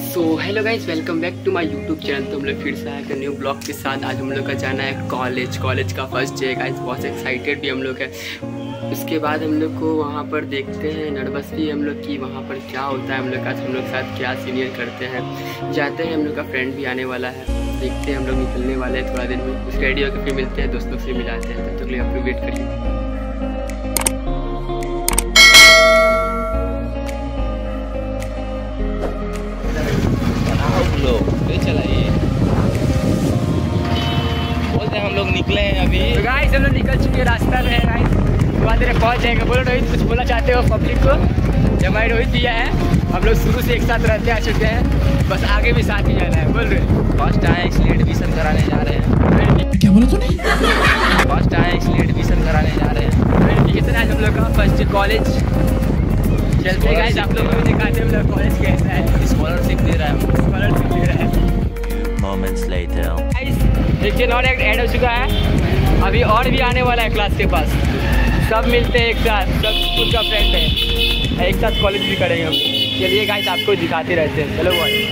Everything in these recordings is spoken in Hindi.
So hello guys, welcome back to my YouTube channel. तो हम लोग फिर से आए एक न्यू ब्लॉग के साथ। आज हम लोग का जाना है कॉलेज का फर्स्ट डे गाइज। बहुत एक्साइटेड भी हम लोग है। उसके बाद हम लोग को वहाँ पर देखते हैं, नर्वस भी हम लोग की वहाँ पर क्या होता है, हम लोग का हम लोग साथ क्या सीनियर करते हैं। जाते हैं, हम लोग का फ्रेंड भी आने वाला है, देखते हैं हम लोग निकलने वाले हैं थोड़ा दिन में। उस रेडी होकर फिर मिलते हैं, दोस्तों से मिलाते हैं। तब तक लिए आप लोग वेट करिए। हम लोग निकले हैं अभी। तो गाइस हम लोग निकल चुके हैं, रास्ता में है गाइस। थोड़ा देर पहुँच जाएंगे। बोलो रोहित, कुछ बोलना चाहते हो पब्लिक को? जब हमारे रोहित दिया है, हम लोग शुरू से एक साथ रहते आ चुके हैं, बस आगे भी साथ ही जाना है। बोल रहे फर्स्ट आए इसलिए एडमिशन कराने जा रहे हैं। क्या बोला तूने? फर्स्ट आए इसलिए एडमिशन कराने जा रहे हैं। एडमिशन आज हम लोग का फर्स्ट कॉलेज चलते गाइस। आप लोग को दिखाते हैं हम लोग कॉलेज कैसा है। स्कॉलरशिप दे रहा है, स्कॉलरशिप दे रहा है। मोमेंट्स लेटर एक दिन और ऐड हो चुका है, अभी और भी आने वाला है क्लास के पास। सब मिलते हैं एक साथ, सब स्कूल का फ्रेंड है, एक साथ कॉलेज भी करेंगे हम। चलिए गाइस, आपको दिखाते रहते हैं। चलो भाई।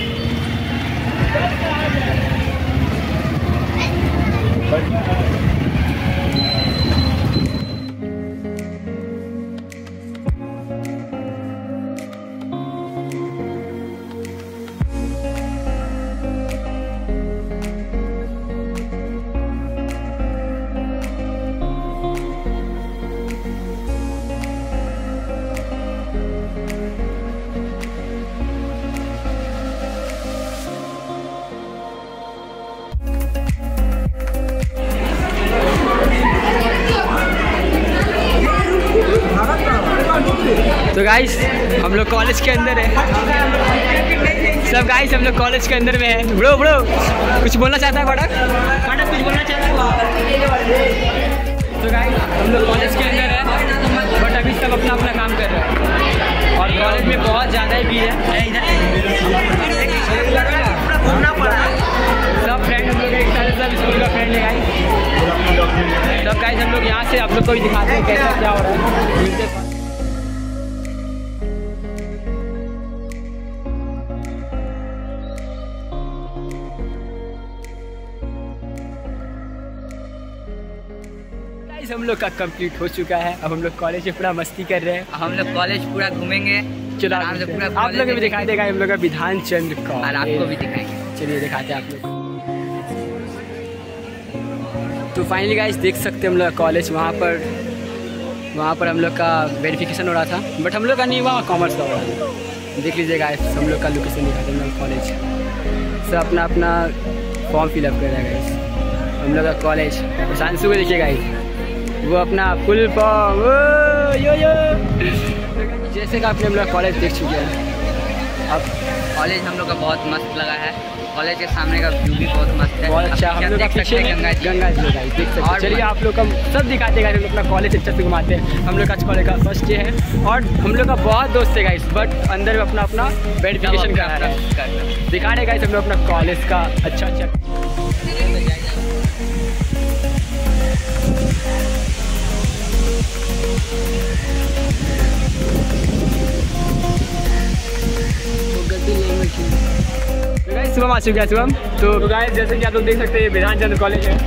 तो गाइस हम लोग कॉलेज के अंदर है सब। गाइस हम लोग कॉलेज के अंदर में है। ब्रो कुछ बोलना चाहता है? पटक कुछ बोलना चाहता है? तो गाइस हम लोग कॉलेज के अंदर है, बट अभी सब अपना अपना काम कर रहे हैं और कॉलेज में बहुत ज़्यादा भीड़ है। सब फ्रेंड हम लोग एक साथ, सब स्कूल का फ्रेंड है गाइस। सब गाइस हम लोग यहाँ से आप लोग को भी दिखाते हैं कैसा क्या हो रहा है। हम लोग का कंप्लीट हो चुका है। अब हम लोग कॉलेज में पूरा मस्ती कर रहे हैं। हम लोग कॉलेज पूरा घूमेंगे। चलो आप लोग भी दिखाई देगा हम लोग का विधान चंद्र कॉलेज, और आपको भी दिखाएंगे। चलिए दिखाते हैं आप लोग। तो फाइनली गाइस देख सकते हैं हम लोग का कॉलेज। वहाँ पर हम लोग का वेरिफिकेशन हो रहा था, बट हम लोग का नहीं हुआ, कॉमर्स का हो रहा था। देख लीजिए गाइस, हम लोग का लोकेशन दिखाते हैं हम लोग कॉलेज। सब अपना अपना फॉर्म फिलअप कर रहा है गाइस। हम लोग का कॉलेज शांसु को देखिए गाइस, वो अपना फुल फॉर्म यो जैसे कि आपने हम लोग कॉलेज देख चुके हैं। अब कॉलेज हम लोग का बहुत मस्त लगा है। कॉलेज के सामने का व्यू भी बहुत मस्त है, बहुत अच्छा। हम लोग का पीछे गंगा जी देख सकते हैं। चलिए आप लोग का सब दिखाते हैं, हम लोग अपना कॉलेज अच्छे से घुमाते हैं। हम लोग का कॉलेज का फर्स्ट डे है और हम लोग का बहुत दोस्त है गाइस, बट अंदर में अपना अपना वेरिफिकेशन करा रहा है। दिखा रहे गाइस हम लोग अपना कॉलेज का अच्छा। शुभम आ चुका है। शुभम तो गाइस जैसे कि आप लोग देख सकते हैं, विधान चंद्र कॉलेज है।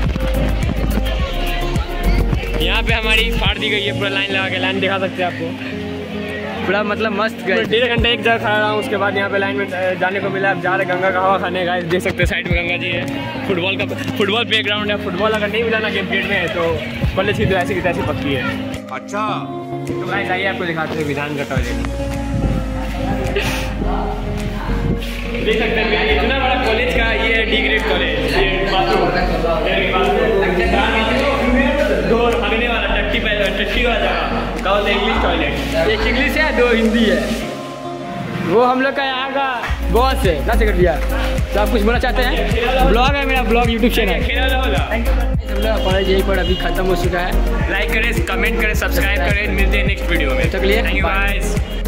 यहाँ पे हमारी फाड़ दी गई है, पूरा लाइन लगा के। लाइन दिखा सकते हैं आपको, पूरा मतलब मस्त गए। 1.5 घंटा एक जगह खड़ा रहा हूँ, उसके बाद यहाँ पे लाइन में जाने को मिला। अब जा रहे गंगा का हवा खाने। गाइस देख सकते हैं साइड में गंगा जी है। फुटबॉल प्ले ग्राउंड है। फुटबॉल अगर नहीं मिला ना गेम गेट में तो कॉलेज की तो ऐसी की तैसी पक्की है। अच्छा तो गाइस आइए आपको दिखाते हैं विधान का टॉयलेट। देख सकते हैं इतना बड़ा कॉलेज का ये डी ग्रेड कॉलेज। ये बाथरूम दो भागने वाला टट्टी वाला जगह इंग्लिश टॉयलेट। एक इंग्लिश है, 2 हिंदी है। वो हम लोग का यहाँ का बॉस है ना सेक्रेटरी। तो आप कुछ बोलना चाहते हैं? ब्लॉग है मेरा, ब्लॉग यूट्यूब चैनल। हम लोग कॉलेज यहीं पर अभी खत्म हो चुका है। लाइक करें, कमेंट करें, सब्सक्राइब करें। मिलते हैं नेक्स्ट वीडियो में। तब के लिए थैंक यू गाइस।